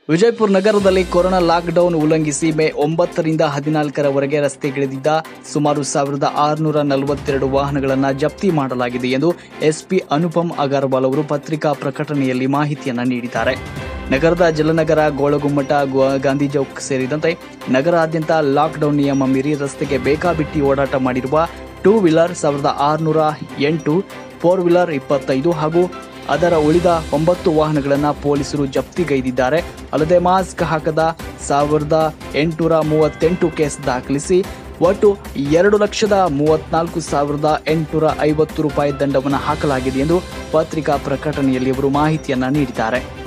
ವಿಜಯಪುರ ನಗರದಲ್ಲಿ corona lockdown ಉಲ್ಲಂಘಿಸಿ ಮೇ 9 ರಿಂದ 14ರವರೆಗೆ ರಸ್ತೆಗಿಳಿದಿದ್ದ ಸುಮಾರು 1642 ವಾಹನಗಳನ್ನು ಜಪ್ತಿ ಮಾಡಲಾಗಿದೆ ಎಂದು ಎಸ್ಪಿ ಅನುಪಮ್ ಅಗರ್ವಾಲ್ ಅವರು ಪತ್ರಿಕಾ ಪ್ರಕಟಣೆಯಲ್ಲಿ ಮಾಹಿತಿಯನ್ನು ನೀಡಿದ್ದಾರೆ. ನಗರದ ಜಲನಗರ, ಗೋಳಗುಮ್ಮಟ, ಗಾಂಧಿ ಚೌಕ್ ಸೇರಿದಂತೆ ನಗರಾದ್ಯಂತ ಲಾಕ್ಡೌನ್ ನಿಯಮ ಮೀರಿ ರಸ್ತೆಗೆ ಬೇಕಾಬಿಟ್ಟಿ ಓಡಾಟ ಮಾಡಿರುವ 2 ವೀಲರ್ 1608, 4 ವೀಲರ್ 25 ಹಾಗೂ ಅದರ ಉಳಿದ 9 ವಾಹನಗಳನ್ನು ಪೊಲೀಸರು ಜಪ್ತಿಗೈದಿದ್ದಾರೆ. ಅಲ್ಲದೆ ಮಾಸ್ಕ್ ಹಾಕದ 1838 ಕೇಸ್ ದಾಖಲಿಸಿ ಒಟ್ಟು 2,34,850 ರೂಪಾಯಿ ದಂಡವನ್ನು ಹಾಕಲಾಗಿದೆ ಎಂದು ಪತ್ರಿಕಾ ಪ್ರಕಟಣೆಯಲ್ಲಿ ಅವರು ಮಾಹಿತಿಯನ್ನ ನೀಡಿದ್ದಾರೆ.